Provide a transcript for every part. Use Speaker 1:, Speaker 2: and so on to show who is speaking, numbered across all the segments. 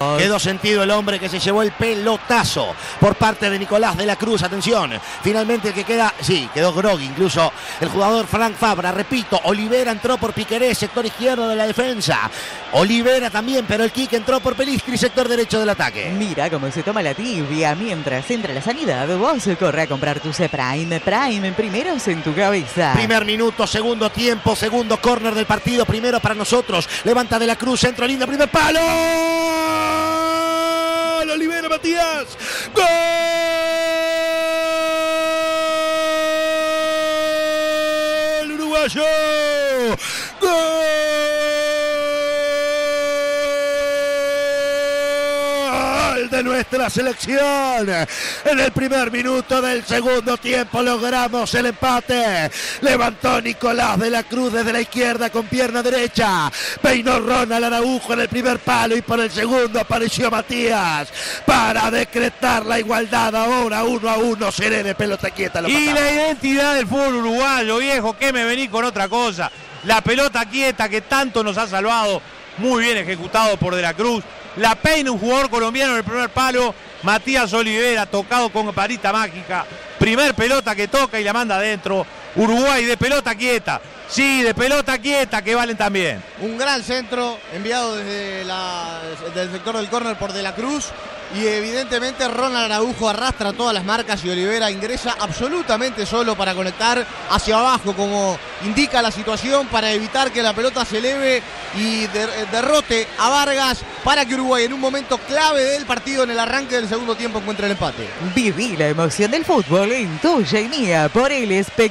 Speaker 1: Quedó sentido el hombre que se llevó el pelotazo por parte de Nicolás de la Cruz. Atención, finalmente el que queda, sí, quedó groggy incluso el jugador Frank Fabra. Repito, Olivera entró por Piquerés, sector izquierdo de la defensa. Olivera también, pero el kick entró por Pelistri, sector derecho del ataque.
Speaker 2: Mira cómo se toma la tibia mientras entra la sanidad. Vos corre a comprar tu C-Prime. Prime, primeros en tu cabeza.
Speaker 1: Primer minuto, segundo tiempo, segundo córner del partido. Primero para nosotros. Levanta de la Cruz, centro lindo, primer palo. Olivera Matías. ¡Gol! Uruguayo. ¡Gol! De nuestra selección. En el primer minuto del segundo tiempo logramos el empate. Levantó Nicolás de la Cruz desde la izquierda con pierna derecha. Peinó Ronald Araujo en el primer palo y por el segundo apareció Matías para decretar la igualdad. Ahora 1-1. Serene, pelota quieta.
Speaker 3: Y la identidad del fútbol uruguayo, viejo, que me vení con otra cosa. La pelota quieta que tanto nos ha salvado. Muy bien ejecutado por De la Cruz. La peina un jugador colombiano en el primer palo. Matías Olivera, tocado con varita mágica. Primer pelota que toca y la manda adentro. Uruguay de pelota quieta. Sí, de pelota quieta, que valen también.
Speaker 4: Un gran centro enviado desde del sector del córner por De la Cruz. Y evidentemente Ronald Araujo arrastra todas las marcas y Olivera ingresa absolutamente solo para conectar hacia abajo, como indica la situación, para evitar que la pelota se eleve y derrote a Vargas, para que Uruguay en un momento clave del partido, en el arranque del segundo tiempo, encuentre el empate.
Speaker 2: Viví la emoción del fútbol en tuya y mía por El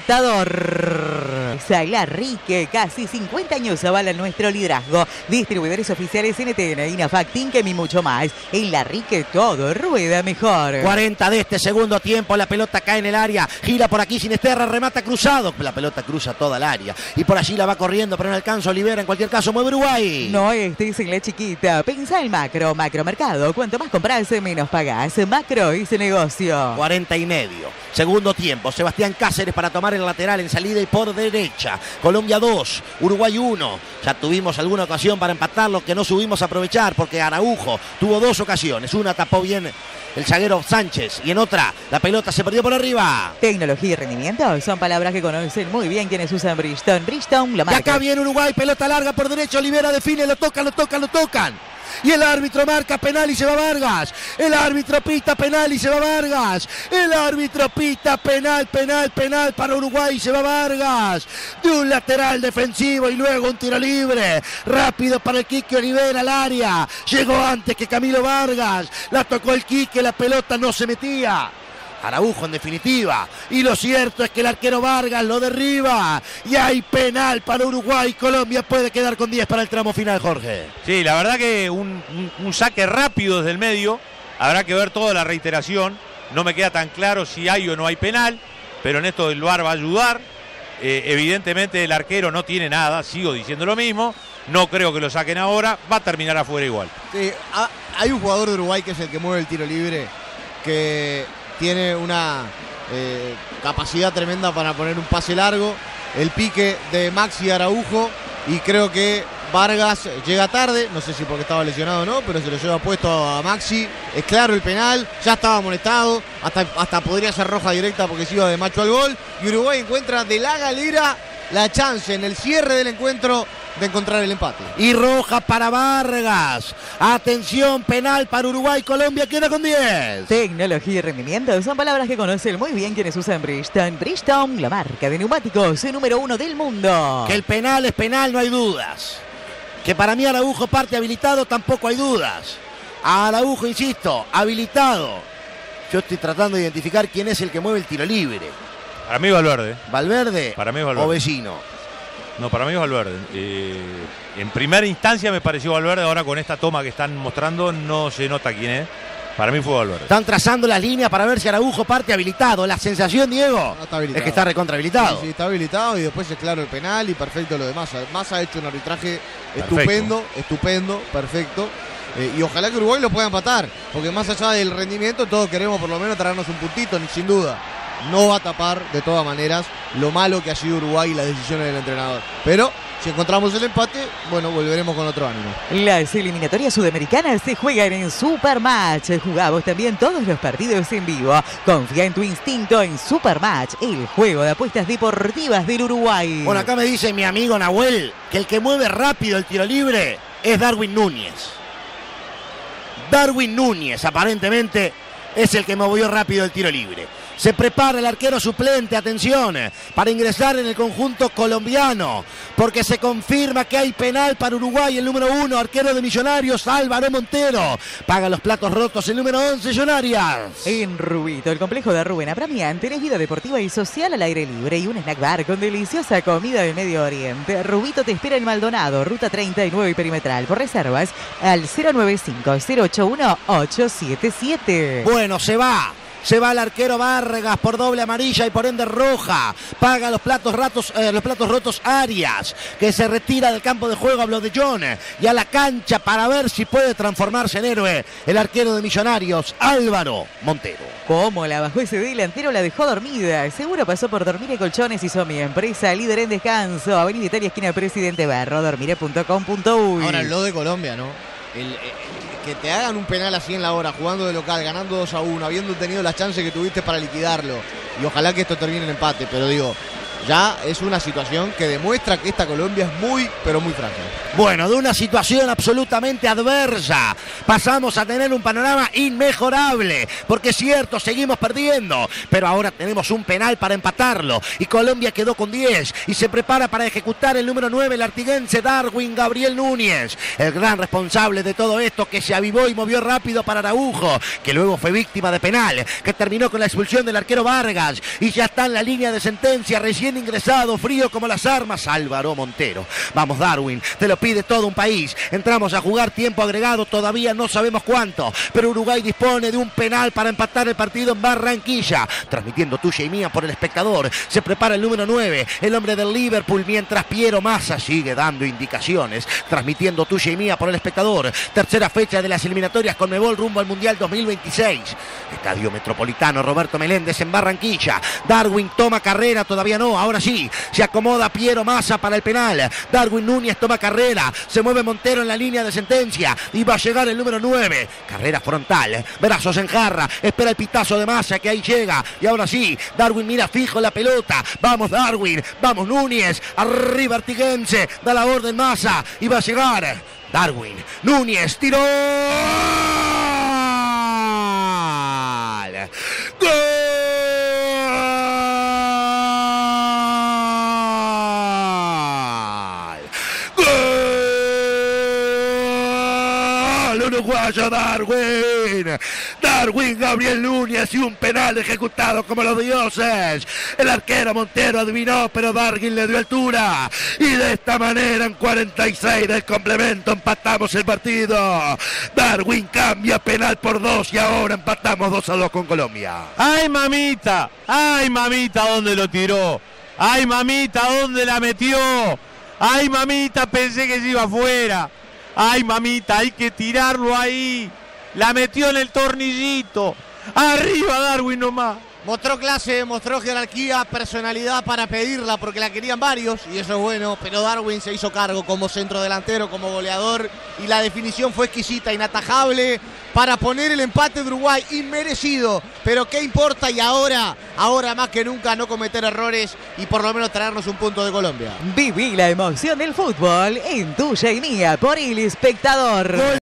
Speaker 2: Espectador. Larrique, casi 50 años avala nuestro liderazgo. Distribuidores oficiales NTN, INAFAC, Tinkem y mucho más. En Larrique todo rueda mejor.
Speaker 1: 40 de este segundo tiempo, la pelota cae en el área, gira por aquí Sinisterra, remata cruzado, la pelota cruza toda el área y por allí la va corriendo, pero no alcanza Olivera. En cualquier caso mueve Uruguay.
Speaker 2: No estés en la chiquita, pensá en Macro, Macromercado. Cuanto más compras, menos pagás. Macro hice negocio.
Speaker 1: 40 y medio, segundo tiempo, Sebastián Cáceres para tomar el lateral en salida y por derecha. Colombia 2, Uruguay 1. Ya tuvimos alguna ocasión para empatarlo que no subimos a aprovechar, porque Araujo tuvo dos ocasiones. Una tapó bien el zaguero Sánchez y en otra la pelota se perdió por arriba.
Speaker 2: Tecnología y rendimiento son palabras que conocen muy bien quienes usan Bridgestone. Bridgestone, la marca.
Speaker 1: Y acá viene Uruguay, pelota larga por derecha, Olivera define, lo tocan. Y el árbitro marca penal y se va Vargas. El árbitro pita penal y se va Vargas. El árbitro pita penal para Uruguay y se va Vargas. De un lateral defensivo y luego un tiro libre. Rápido para el Quique Olivera al área. Llegó antes que Camilo Vargas. La tocó el Quique, la pelota no se metía. Araujo en definitiva, y lo cierto es que el arquero Vargas lo derriba y hay penal para Uruguay. Colombia puede quedar con 10 para el tramo final, Jorge.
Speaker 3: Sí, la verdad que un saque rápido desde el medio. Habrá que ver toda la reiteración. No me queda tan claro si hay o no hay penal, pero en esto el VAR va a ayudar. Evidentemente el arquero no tiene nada, sigo diciendo lo mismo. No creo que lo saquen ahora, va a terminar afuera igual.
Speaker 4: Sí, hay un jugador de Uruguay que es el que mueve el tiro libre, que tiene una capacidad tremenda para poner un pase largo. El pique de Maxi Araujo, y creo que Vargas llega tarde, no sé si porque estaba lesionado o no, pero se lo lleva puesto a Maxi. Es claro el penal, ya estaba amonestado, hasta podría ser roja directa porque se iba de macho al gol. Y Uruguay encuentra de la galera la chance en el cierre del encuentro de encontrar el empate.
Speaker 1: Y roja para Vargas. Atención, penal para Uruguay. Colombia queda con 10.
Speaker 2: Tecnología y rendimiento son palabras que conocen muy bien quienes usan Bridgestone. Bridgestone, la marca de neumáticos número 1 del mundo.
Speaker 1: Que el penal es penal, no hay dudas. Que para mí Araujo parte habilitado, tampoco hay dudas. Araujo, insisto, habilitado. Yo estoy tratando de identificar quién es el que mueve el tiro libre.
Speaker 3: Para mí Valverde.
Speaker 1: ¿Valverde?
Speaker 3: Para mí es Valverde.
Speaker 1: ¿O Vecino?
Speaker 3: No, para mí es Valverde. En primera instancia me pareció Valverde, ahora con esta toma que están mostrando no se nota quién es. Para mí fue Valverde.
Speaker 1: Están trazando las líneas para ver si Araujo parte habilitado. La sensación, Diego, es que está recontra habilitado.
Speaker 4: Sí, está habilitado y después es claro el penal y perfecto lo demás. Massa ha hecho un arbitraje
Speaker 3: perfecto.
Speaker 4: estupendo, perfecto. Y ojalá que Uruguay lo pueda empatar, porque más allá del rendimiento todos queremos por lo menos traernos un puntito, sin duda. No va a tapar de todas maneras lo malo que ha sido Uruguay y las decisiones del entrenador. Pero Si encontramos el empate, bueno, volveremos con otro ánimo.
Speaker 2: Las eliminatorias sudamericanas se juegan en Supermatch. Jugamos también todos los partidos en vivo. Confía en tu instinto en Supermatch, el juego de apuestas deportivas del Uruguay.
Speaker 1: Bueno, acá me dice mi amigo Nahuel que el que mueve rápido el tiro libre es Darwin Núñez. Darwin Núñez, aparentemente, es el que movió rápido el tiro libre. Se prepara el arquero suplente, atención, para ingresar en el conjunto colombiano, porque se confirma que hay penal para Uruguay. El número 1, arquero de Millonarios, Álvaro Montero. Paga los platos rotos el número 11, Jonarias.
Speaker 2: En Rubito, el complejo de Rubén Abramián, tenés vida deportiva y social al aire libre y un snack bar con deliciosa comida del Medio Oriente. Rubito te espera en Maldonado, ruta 39 y perimetral. Por reservas al 095-081-877.
Speaker 1: Bueno, se va el arquero Vargas por doble amarilla y por ende roja. Paga los platos rotos Arias, que se retira del campo de juego, habló de John, y a la cancha para ver si puede transformarse en héroe el arquero de Millonarios, Álvaro Montero.
Speaker 2: ¿Cómo la bajó ese delantero? La dejó dormida. Seguro pasó por Dormire Colchones y Somi, empresa líder en descanso. Avenida Italia, esquina Presidente Berro, dormire.com.uy.
Speaker 4: Ahora lo de Colombia, ¿no? Que te hagan un penal así en la hora, jugando de local, ganando 2-1, habiendo tenido las chances que tuviste para liquidarlo. Y ojalá que esto termine en empate, pero digo, ya es una situación que demuestra que esta Colombia es muy, pero muy frágil.
Speaker 1: Bueno, de una situación absolutamente adversa pasamos a tener un panorama inmejorable, porque es cierto, seguimos perdiendo, pero ahora tenemos un penal para empatarlo y Colombia quedó con 10 y se prepara para ejecutar el número 9, el artiguense Darwin Gabriel Núñez, el gran responsable de todo esto, que se avivó y movió rápido para Araujo, que luego fue víctima de penal, que terminó con la expulsión del arquero Vargas y ya está en la línea de sentencia, recién ingresado, frío como las armas, Álvaro Montero. Vamos, Darwin, te lo pide todo un país. Entramos a jugar tiempo agregado, todavía no sabemos cuánto, pero Uruguay dispone de un penal para empatar el partido en Barranquilla. Transmitiendo tuya y mía por El Espectador, se prepara el número 9, el hombre del Liverpool, mientras Piero Massa sigue dando indicaciones. Transmitiendo tuya y mía por El Espectador, tercera fecha de las eliminatorias Conmebol rumbo al Mundial 2026. Estadio Metropolitano Roberto Meléndez en Barranquilla. Darwin toma carrera, todavía no, ahora sí, se acomoda Piero Massa para el penal. Darwin Núñez toma carrera, se mueve Montero en la línea de sentencia y va a llegar el número 9, carrera frontal, brazos en jarra, espera el pitazo de Massa, que ahí llega, y ahora sí, Darwin mira fijo la pelota. Vamos Darwin, vamos Núñez, arriba Artiguense, da la orden Massa y va a llegar Darwin Núñez, tiró, ¡gol! Uruguayo Darwin Gabriel Núñez, y un penal ejecutado como los dioses. El arquero Montero adivinó, pero Darwin le dio altura y de esta manera en 46 del complemento empatamos el partido. Darwin cambia penal por 2 y ahora empatamos 2-2 con Colombia.
Speaker 3: ¡Ay, mamita! ¿Dónde lo tiró? ¡Ay, mamita! ¿Dónde la metió? ¡Ay, mamita! Pensé que se iba afuera. ¡Ay, mamita! Hay que tirarlo ahí. La metió en el tornillito. Arriba Darwin nomás.
Speaker 4: Mostró clase, mostró jerarquía, personalidad para pedirla porque la querían varios y eso es bueno, pero Darwin se hizo cargo como centrodelantero, como goleador, y la definición fue exquisita, inatajable para poner el empate de Uruguay, inmerecido, pero qué importa, y ahora más que nunca no cometer errores y por lo menos traernos un punto de Colombia.
Speaker 2: Viví la emoción del fútbol en tuya y mía por El Espectador.